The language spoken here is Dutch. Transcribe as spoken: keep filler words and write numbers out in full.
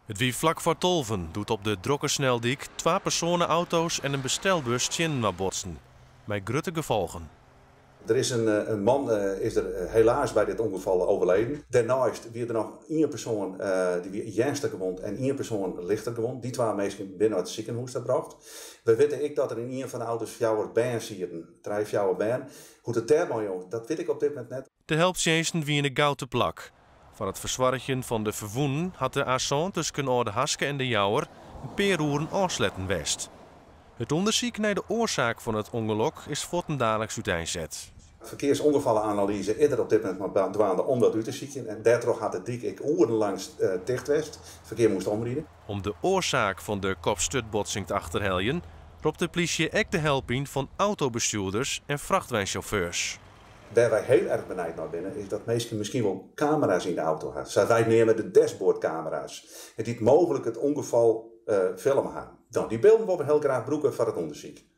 Het wie vlak voor Tolven doet op de Drokkensneldyk twee personenauto's en een bestelbus tjinnen botsen. Met grote gevolgen. Er is een, een man uh, is er helaas bij dit ongeval overleden. Daarnaast wie er nog één persoon uh, die wie ernstig gewond en één persoon lichter gewond. Die twee mensen binnen het ziekenhuis gebracht. We weten ik dat er in een van de auto's jouw baan zitten, drie jouw baan. Hoe het termo jongen, dat weet ik op dit moment net. De helptjenesten wie in de gouden plak. Van het verzwarretje van de verwoenen had de Asson tussen Orde Haske en de Jouwer een paar uren afsletten west. Het onderzoek naar de oorzaak van het ongeluk is voortendadelijks uiteenzet. Verkeersongevallenanalyse is er op dit moment maar dwaande om dat uit te zieken. En daardoor had het dik ik urenlangs uh, dicht west. Verkeer moest omrijden. Om de oorzaak van de kopstutbotsing te achterhellen, roept de politie ook de helping van autobestuurders en vrachtwagenchauffeurs. Waar wij heel erg benijd naar binnen is dat mensen misschien wel camera's in de auto hebben. Zij wij nemen de dashboardcamera's. En die mogelijk het ongeval uh, filmen gaan. Dan die beelden we heel graag broeken van het onderzoek.